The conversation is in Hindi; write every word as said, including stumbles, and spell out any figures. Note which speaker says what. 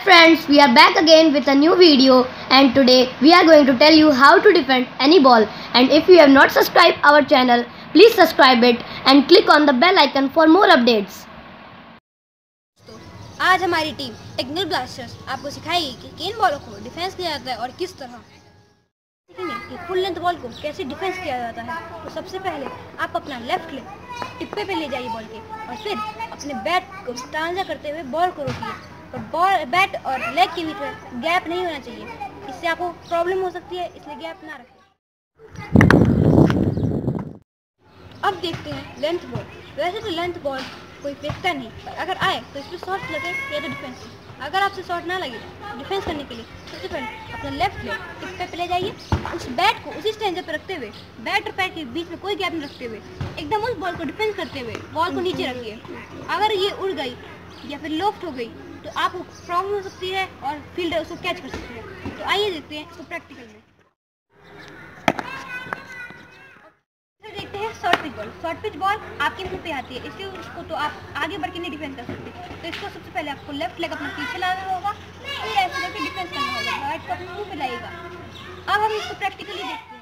Speaker 1: friends, we are back again with a new video, and today we are going to tell you how to defend any ball. And if you have not subscribed our channel, please subscribe it and click on the bell icon for more updates.
Speaker 2: आज हमारी टीम टेक्निकल ब्लास्टर्स आपको सिखाएगी कि किन बॉलों को डिफेंस किया जाता है और किस तरह। सीखेंगे कि फुल लेंथ बॉल को कैसे डिफेंस किया जाता है। तो सबसे पहले आप अपना लेफ्ट लेग टिप्पे पे ले जाइए बॉल के, और फिर अपने बैट को स्टांजा करते हुए बॉल को रोकिए। और बॉल बैट और लेग के बीच में गैप नहीं होना चाहिए, इससे आपको प्रॉब्लम हो सकती है, इसलिए गैप ना रखें। अब देखते हैं लेंथ बॉल। वैसे तो लेंथ बॉल कोई फेंकता नहीं, पर अगर आए तो इस पर शॉट लगे या तो डिफेंस। अगर आपसे शॉट ना लगे डिफेंस करने के लिए सबसे पहले अपना लेफ्ट लेग टिप्पे पे ले जाइए, उस बैट को उसी स्टैंड पर रखते हुए बैट और पैर के बीच में कोई गैप नहीं रखते हुए एकदम उस बॉल को डिफेंस करते हुए बॉल को नीचे रखिए। अगर ये उड़ गई या फिर लोफ्ट हो गई तो आपको प्रॉब्लम हो सकती है और फील्डर उसको कैच कर सकते हैं। तो आइए देखते हैं इसको प्रैक्टिकल में। देखते हैं short pitch ball. Short pitch ball आपके मुंह पे आती है, इसलिए उसको तो आप आगे बढ़ के नहीं डिफेंस कर सकते। तो इसको सबसे पहले आपको लेफ्ट लेग अपना पीछे लाना होगा, फिर ऐसे करके डिफेंस करना होगा, बैट को अपने मुंह पे लाइएगा। अब हम इसको प्रैक्टिकली देखते हैं।